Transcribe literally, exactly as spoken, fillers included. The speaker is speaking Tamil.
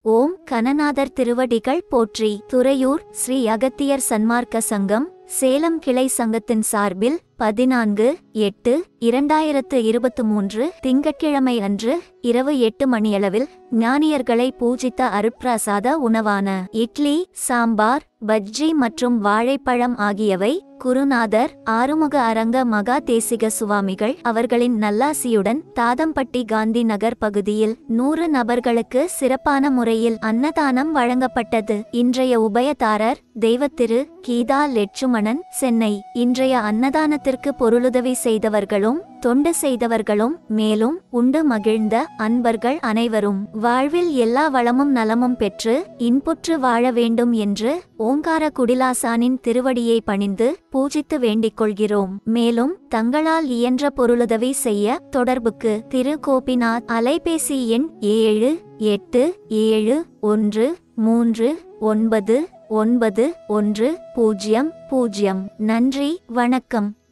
ஓம் கணநாதர் திருவடிகள் போற்றி. துறையூர் ஸ்ரீ அகத்தியர் சன்மார்க்க சங்கம் சேலம் கிளை சங்கத்தின் சார்பில் பதினான்கு எட்டு இரண்டாயிரத்து இருபத்து மூன்று திங்கட்கிழமை அன்று இரவு எட்டு மணியளவில் ஞானியர்களை பூஜித்த அருட்பிரசாத உணவான இட்லி, சாம்பார், பஜ்ஜி மற்றும் வாழைப்பழம் ஆகியவை குருநாதர் ஆறுமுக அரங்க மகா தேசிக சுவாமிகள் அவர்களின் நல்லாசியுடன் தாதம்பட்டி காந்தி நகர் பகுதியில் நூறு நபர்களுக்கு சிறப்பான முறையில் அன்னதானம் வழங்கப்பட்டது. இன்றைய உபயதாரர் தெய்வத்திரு கீதா லெட்சுமணன், சென்னை. இன்றைய அன்னதானத்திற்கு பொருளுதவி செய்தவர்களும் தொண்டு செய்தவர்களும் மேலும் உண்டு மகிழ்ந்த அன்பர்கள் அனைவரும் வாழ்வில் எல்லா வளமும் நலமும் பெற்று இன்புற்று வாழ வேண்டும் என்று ஓங்கார குடிலாசானின் திருவடியை பணிந்து பூஜித்து வேண்டிக் கொள்கிறோம். மேலும் தங்களால் இயன்ற பொருளுதவி செய்ய தொடர்புக்கு திரு கோபிநாத், அலைபேசி எண் ஏழு எட்டு ஏழு ஒன்று மூன்று ஒன்பது ஒன்பது ஒன்று பூஜ்ஜியம் பூஜ்ஜியம். நன்றி, வணக்கம்.